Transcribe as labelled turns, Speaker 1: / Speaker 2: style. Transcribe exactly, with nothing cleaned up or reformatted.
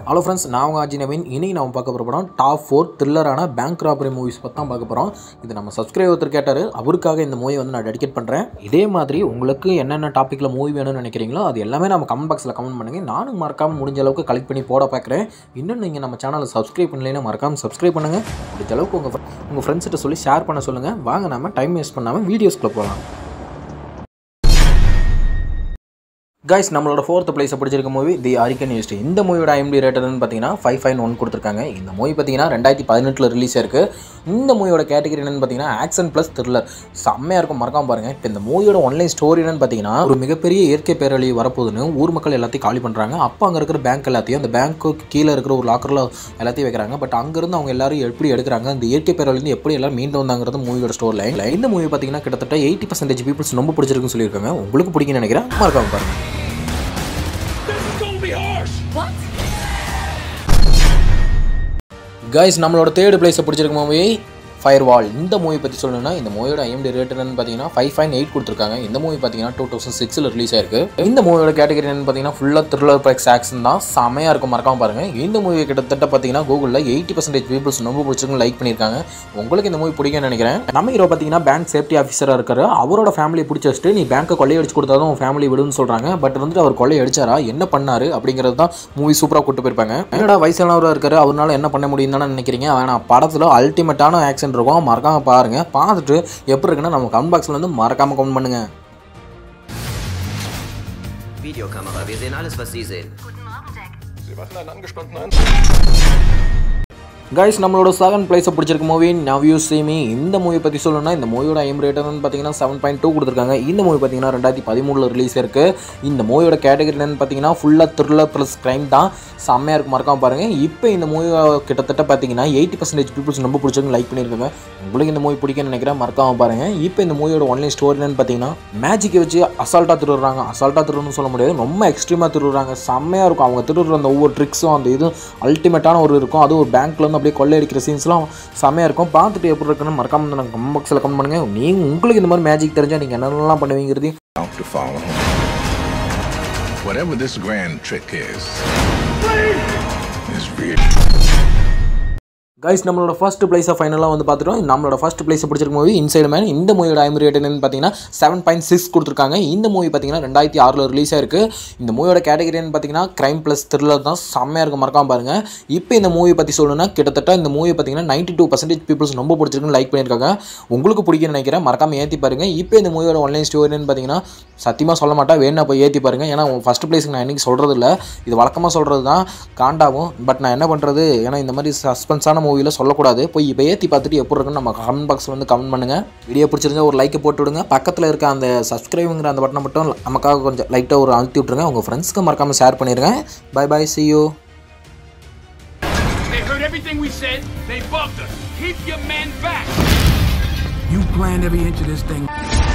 Speaker 1: Hello friends, நான் உங்க அஜி நவீன். இன்னைக்கு நாம பார்க்க போற படம் டாப் four த்ரில்லரான பேங்க் ராபரி மூவிஸ் பத்தி தான் பார்க்க போறோம். இது நம்ம சப்ஸ்கிரைபர் ஒருத்தர் கேட்டாரு. அவருக்காக இந்த மூவி வந்து நான் டெடிகேட் பண்றேன். இதே மாதிரி உங்களுக்கு என்னென்ன டாபிக்ல மூவி வேணும்னு நினைக்கிறீங்களோ அது எல்லாமே நம்ம கமெண்ட் பாக்ஸ்ல கமெண்ட் பண்ணுங்க. நானும் மறக்காம முடிஞ்ச அளவுக்கு கலெக்ட் பண்ணி போட பார்க்கறேன். இன்னும் நீங்க நம்ம சேனலை சப்ஸ்கிரைப் பண்ணலைனா மறக்காம சப்ஸ்கிரைப் பண்ணுங்க. முடிஞ்ச அளவுக்கு உங்க உங்க ஃப்ரெண்ட்ஸ் கிட்ட சொல்லி ஷேர் பண்ண சொல்லுங்க. வாங்க நாம டைம் வேஸ்ட் பண்ணாம வீடியோஸ்க்குள்ள போலாம். Guys, நம்மளோட fourth place பிடிச்சிருக்க மூவி தி archaeologist. இந்த மூவியோட I M D B rate என்னன்னு பார்த்தீங்கன்னா five point one கொடுத்துருக்காங்க. இந்த மூவி பார்த்தீங்கன்னா ரெண்டாயிரத்தி பதினெட்டுல ரிலீஸ் ஆயிருக்கு. இந்த மூவியோட கேட்டகரி என்னன்னு பார்த்தீங்கன்னா ஆக்ஷன் பிளஸ் த்ரில்லர். செம்மையா இருக்கும், மறக்காம பாருங்க. இப்போ இந்த மூவியோட ஒன்லைன் ஸ்டோரி என்னன்னு பார்த்தீங்கன்னா ஒரு மிகப்பெரிய இயற்கை பேரழிவு வரப்போகுதுன்னு ஊர் மக்கள் எல்லாத்தையும் காலி பண்றாங்க. அப்போ அங்கே இருக்கிற பேங்க் எல்லாத்தையும் அந்த பேங்க்கு கீழே இருக்கிற ஒரு லாக்கர்ல எல்லாத்தையும் வைக்கிறாங்க. பட் அங்கிருந்து அவங்க எல்லாரும் எப்படி எடுக்கிறாங்க, அந்த இயற்கை பேரழிவு எப்படி எல்லாரும் மீண்டு வந்தாங்கிறது மூவியோட ஸ்டோரி லைன். இந்த மூவி பார்த்தீங்கன்னா கிட்டத்தட்ட எயிட்டி பர்சன்டேஜ் பீப்புள்ஸ் ரொம்ப பிடிச்சிருக்குன்னு சொல்லியிருக்காங்க. உங்களுக்கு பிடிக்குன்னு நினைக்கிறேன், மறக்காம பாருங்க. Guys, நம்மளோட தேர்ட் பிளேஸ் பிடிச்சிருக்க மூவி ஃபயர்வால். இந்த மூவி பற்றி சொல்லணும்னா இந்த மூவியோட I M D B rate என்னன்னு பார்த்தீங்கன்னா five point eight கொடுத்துருக்காங்க. இந்த மூவி பார்த்தீங்கன்னா டூ தௌசண்ட் சிக்ஸில் ரிலீஸ் ஆயிருக்கு. இந்த மூவியோட கேட்டகரி என்னன்னு பார்த்தீங்கன்னா ஃபுல்லாக த்ரில்லர் ப்ளஸ் ஆக்ஷன் தான். செமையாக இருக்கும், மறக்காம பாருங்க. இந்த மூவி கிட்டத்தட்ட பார்த்தீங்கன்னா கூகுளில் எயிட்டி பர்சன்டேஜ் பீப்புள்ஸ் ரொம்ப பிடிச்சிருக்கு லைக் பண்ணியிருக்காங்க. உங்களுக்கு இந்த மூவி பிடிக்கும்னு நினைக்கிறேன். நம்ம ஹீரோ பார்த்தீங்கன்னா பேங்க் சேஃப்டி ஆஃபீஸராக இருக்காரு. அவரோட ஃபேமிலியை பிடிச்சி வச்சுட்டு நீ பேங்க்கை கொள்ளையடிச்சு கொடுத்தாலும் உன் ஃபேமிலி விடுன்னு சொல்கிறாங்க. பட் வந்துட்டு அவர் கொள்ளையடிச்சாரா, என்ன பண்ணாரு அப்படிங்கிறது தான் மூவி சூப்பராக கூட்டு போயிருப்பாங்க. என்னோட வயசானவராக இருக்காரு, அவரால் என்ன பண்ண முடியும் தானே நினைக்கிறீங்க. ஆனால் படத்தில் அல்டிமேட்டான ஆக்ஷன் இருக்கும், மறக்காம பாருங்க. பார்த்துட்டு எப்படி இருக்குன்னா நம்ம கமெண்ட் பாக்ஸ்ல வந்து மறக்காம கமெண்ட் பண்ணுங்க.
Speaker 2: Videokamera, wir sehen alles, was Sie sehen.
Speaker 3: Guten Morgen, Jack. Sie warten einen angespannten Anzug.
Speaker 1: Guys, நம்மளோட செகண்ட் பிளேஸ் பிடிச்சிருக்க movie now you see me. இந்த மூவி பற்றி சொல்லணும்னா இந்த மூவியோட I M D B rate என்னன்னு பார்த்தீங்கன்னா செவன் பாயிண்ட் டூ கொடுத்துருக்காங்க. இந்த மூவி பார்த்தீங்கன்னா ரெண்டாயிரத்தி பதிமூணுல ரிலீஸ் இருக்கு. இந்த மூவியோட கேட்டகரி என்னன்னு பார்த்தீங்கன்னா ஃபுல்லாக த்ரில்லர் ப்ளஸ் கிரைம் தான். செம்மையாக இருக்கும், மறக்காம பாருங்க. இப்போ இந்த மூவி கிட்டத்தட்ட பார்த்தீங்கன்னா எயிட்டி பர்சன்டேஜ் பீப்புள்ஸ் ரொம்ப பிடிச்சிருக்கு லைக் பண்ணியிருக்காங்க. உங்களுக்கு இந்த மூவி பிடிக்கும்னு நினைக்கிறேன், மறக்காம பாருங்க. இப்போ இந்த மூவியோட ஒன்லைன் ஸ்டோரி என்னன்னு பார்த்தீங்கன்னா மேஜிக்கை வச்சு அசால்ட்டாக திருடுறாங்க. அசால்ட்டாக திருடுன்னு சொல்ல முடியாது, ரொம்ப எக்ஸ்ட்ரீமாக திருடுறாங்க. செம்மையாக இருக்கும். அவங்க திருடுற அந்த ஒவ்வொரு ட்ரிக்ஸும் அந்த இதுவும் அல்டிமேட்டான ஒரு இருக்கும். அது ஒரு பேங்க்ல வந்து அப்படியே கொள்ளையடிக்கிற சீன்ஸ்லாம் செம்மையாக இருக்கும். பார்த்துட்டு எப்படி இருக்குன்னு மறக்காம நாங்கள் கமெண்ட் பாக்ஸில் கமெண்ட் பண்ணுங்க. நீங்கள் உங்களுக்கு இந்த மாதிரி மேஜிக் தெரிஞ்சால் நீங்கள் என்னென்னலாம் பண்ணுவீங்கிறது.
Speaker 4: Whatever this grand trick is, is real.
Speaker 1: Guys, நம்மளோட ஃபர்ஸ்ட் பிளேஸை ஃபைனலாக வந்து பார்த்துட்டோம். நம்மளோட ஃபர்ஸ்ட் பிளேஸை பிடிச்சிருக்க மூவி இன்சைட் மேன். இந்த மூவியோட I M D B rate என்னன்னு பார்த்தீங்கன்னா செவன் பாயிண்ட் சிக்ஸ் கொடுத்துருக்காங்க. இந்த மூவி பார்த்தீங்கன்னா ரெண்டாயிரத்தி ஆறில் ரிலீஸ் ஆயிருக்கு. இந்த மூவியோட கேட்டகரி என்னன்னு பார்த்தீங்கன்னா கிரைம் ப்ளஸ் த்ரில்லர் தான். செம்மையாக இருக்கும், மறக்காம பாருங்க. இப்போ இந்த மூவி பற்றி சொல்லணும்னா கிட்டத்தட்ட இந்த மூவி பார்த்தீங்கன்னா நைன்டி டூ பர்சன்டேஜ் பீப்புள்ஸ் ரொம்ப பிடிச்சிருக்குன்னு லைக் பண்ணியிருக்காங்க. உங்களுக்கு பிடிக்குன்னு நினைக்கிறேன், மறக்காம ஏற்றி பாருங்க. இப்போ இந்த மூவியோட ஒன்லைன் ஸ்டோரின்னு பார்த்தீங்கன்னா சத்தியமாக சொல்ல மாட்டேன், வேணா போய் ஏற்றி பாருங்க. ஏன்னா ஃபஸ்ட் பிளேஸுக்கு நான் இன்றைக்கி சொல்கிறது இல்லை, இது வழக்கமாக சொல்கிறது தான் காண்டாகும். பட் நான் என்ன பண்ணுறது, ஏன்னா இந்த மாதிரி சஸ்பென்ஸான மூவியில் சொல்லக்கூடாது. போய் இப்போ ஏற்றி பார்த்துட்டு எப்படி இருக்குன்னு நம்ம கமெண்ட் பாக்ஸில் வந்து கமெண்ட் பண்ணுங்கள். வீடியோ பிடிச்சிருந்தா ஒரு லைக்கை போட்டு விடுங்க. பக்கத்தில் இருக்க அந்த சப்ஸ்கிரைபுங்கிற அந்த பட்டனை மட்டும் நமக்காக கொஞ்சம் லைட்டாக ஒரு அழுத்தி விட்ருங்க. உங்கள் ஃப்ரெண்ட்ஸ்க்கு மறக்காமல் ஷேர் பண்ணிடுங்க. Bye bye, see you.
Speaker 5: They heard everything we said. They bugged us. Keep your men back.
Speaker 6: You planned every inch of this thing.